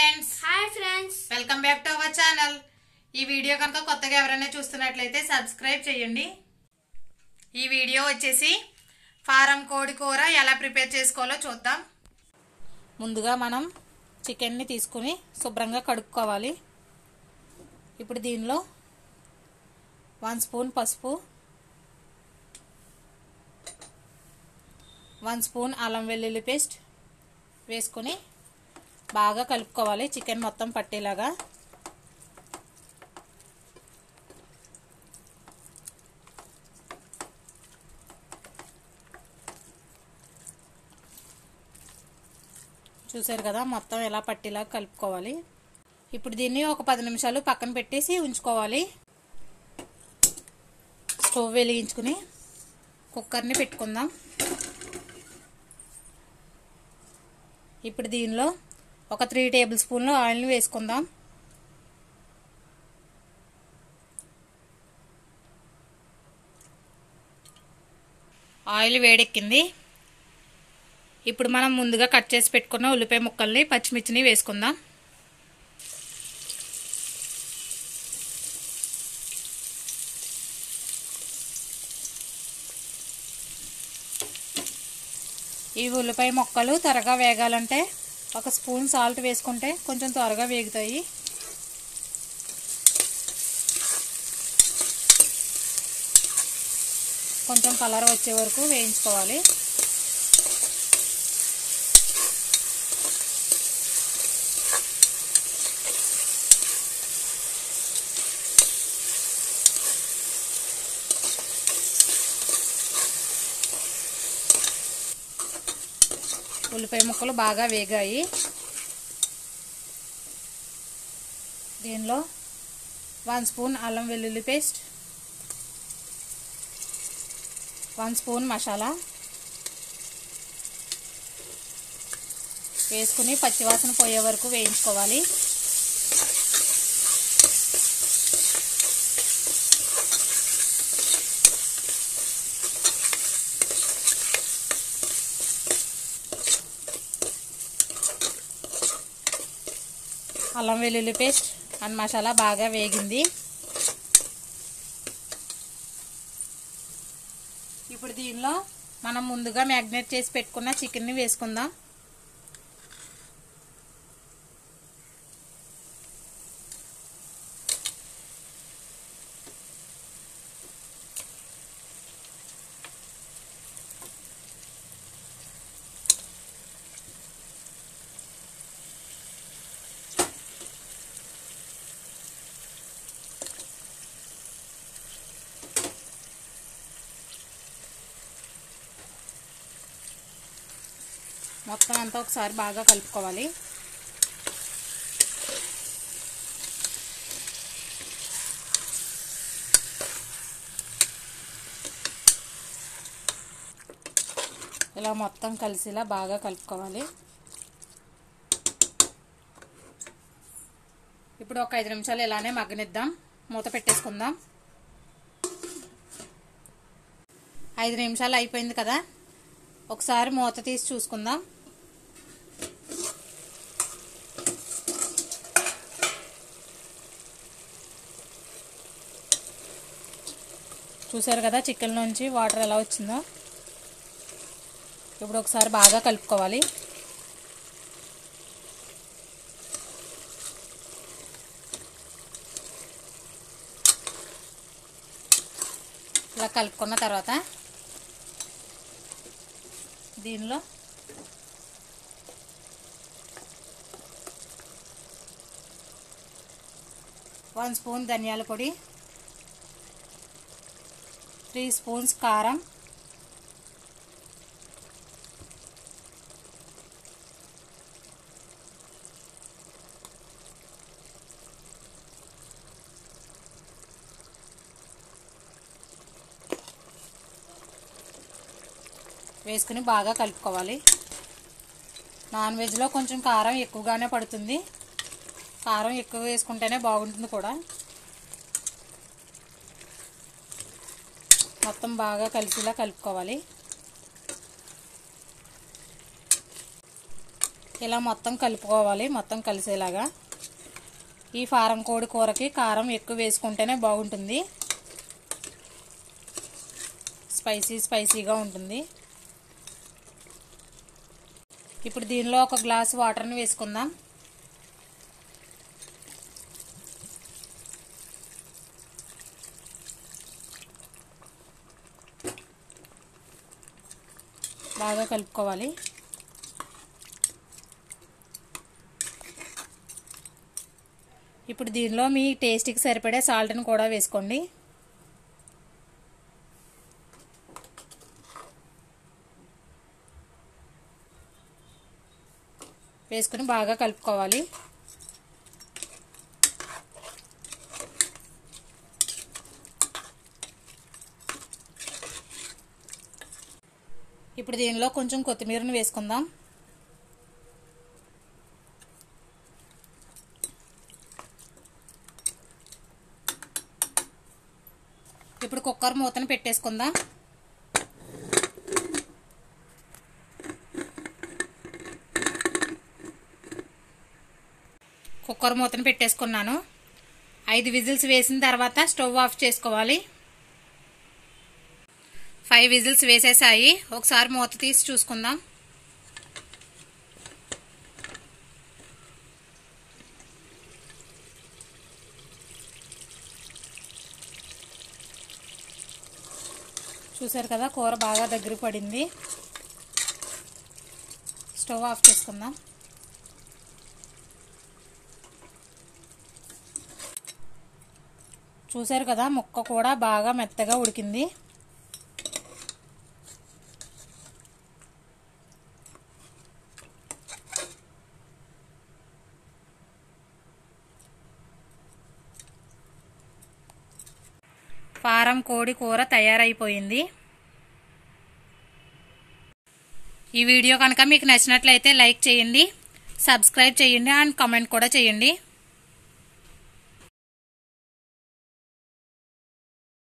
Friends welcome back to our channel. ఈ video కనుక కొత్తగా ఎవరైనా చూస్తున్నట్లయితే సబ్స్క్రైబ్ చేయండి। ఈ వీడియో వచ్చేసి ఫారం కోడి కూర ఎలా ప్రిపేర్ చేసుకోవాలో చూద్దాం। ముందుగా మనం చికెన్ ని తీసుకొని శుభ్రంగా కడుక్కోవాలి। ఇప్పుడు దీనిలో 1 స్పూన్ పసుపు, 1 స్పూన్ అల్లం వెల్లుల్లి పేస్ట్ వేసుకొని బాగా కలుపుకోవాలి చికెన్ మొత్తం పట్టేలాగా। చూసారు కదా మొత్తం ఎలా పట్టేలా కలుపుకోవాలి। ఇప్పుడు దీన్ని ఒక 10 నిమిషాలు పక్కన పెట్టేసి ఉంచుకోవాలి। స్టవ్ వెలిగించుకుని కుక్కర్ని పెట్టుకుందాం। ఇప్పుడు దీనిలో ఒక 3 టేబుల్ స్పూన్లు ఆయిల్ని వేసుకుందాం। ఆయిల్ వేడెక్కింది। ఇప్పుడు మనం ముందుగా కట్ చేసి పెట్టుకున్న ఉల్లిపాయ ముక్కల్ని పచ్చిమిర్చిని వేసుకుందాం। ఈ ఉల్లిపాయ ముక్కలు త్వరగా వేగాలంటే 1 స్పూన్ సాల్ట్ వేసుకుంటే కొంచెం త్వరగా వేగుతాయి। కొంచెం కలర్ వచ్చే వరకు వేయించుకోవాలి। ఉల్లిపాయ ముక్కలు బాగా వేగాయి। దీనిలో 1 స్పూన్ అల్లం వెల్లుల్లి పేస్ట్, 1 స్పూన్ మసాలా వేసుకుని పచ్చివాసన పోయే వరకు వేయించుకోవాలి। అల్లం వెల్లుల్లి పేస్ట్ అండ్ మసాలా బాగా వేగింది। ఇప్పుడు దీనిలో మనం ముందుగా మ్యాగ్నేట్ చేసి పెట్టుకున్న చికెన్ని వేసుకుందాం। మొత్తం అంతా ఒకసారి బాగా కలుపుకోవాలి। ఇలా మొత్తం కలిసిలా బాగా కలుపుకోవాలి। ఇప్పుడు ఒక 5 నిమిషాలు ఇలానే మగ్గనిద్దాం। మూత పెట్టేసుకుందాం। 5 నిమిషాలు అయిపోయింది కదా, ఒకసారి మూత తీసి చూసుకుందాం। చూసారు కదా చికెన్ నుంచి వాటర్ ఎలా వచ్చిందో। ఇప్పుడు ఒకసారి బాగా కలుపుకోవాలి। ఇలా కలుపుకున్న తర్వాత దీనిలో వన్ స్పూన్ ధనియాల పొడి, 3 స్పూన్స్ కారం, వేసుకుని బాగా కలుపుకోవాలి। నాన్ వెజ్లో కొంచెం కారం ఎక్కువగానే పడుతుంది, కారం ఎక్కువ వేసుకుంటేనే బాగుంటుంది కూడా। మొత్తం బాగా కలిసిలా కలుపుకోవాలి। ఇలా మొత్తం కలుపుకోవాలి, మొత్తం కలిసేలాగా. ఈ ఫారం కోడి కూరకి కారం ఎక్కువ వేసుకుంటేనే బాగుంటుంది, స్పైసీగా ఉంటుంది. ఇప్పుడు దీనిలో ఒక గ్లాసు వాటర్ని వేసుకుందాం. బాగా కలుపుకోవాలి. ఇప్పుడు దీనిలో మీ టేస్ట్కి సరిపడే సాల్ట్ని కూడా వేసుకోండి. వేసుకుని బాగా కలుపుకోవాలి. ఇప్పుడు దీనిలో కొంచెం కొత్తిమీరని వేసుకుందాం. ఇప్పుడు కుక్కర్ మూతను పెట్టేసుకుందాం. కుక్కర్ మూతను పెట్టేసుకున్నాను. 5 విజిల్స్ వేసిన తర్వాత స్టవ్ ఆఫ్ చేసుకోవాలి. 5 విజిల్స్ వేసేసాయి. ఒకసారి మూత తీసి చూసుకుందాం. చూసారు కదా, కూర బాగా దగ్గర పడింది. స్టవ్ ఆఫ్ చేసుకుందాం. చూసారు కదా, ముక్క కూడా బాగా మెత్తగా ఉడికింది. ఫారం కోడి కూర తయారైపోయింది. ఈ వీడియో కనుక మీకు నచ్చినట్లయితే లైక్ చేయండి, సబ్స్క్రైబ్ చేయండి అండ్ కామెంట్ కూడా చేయండి.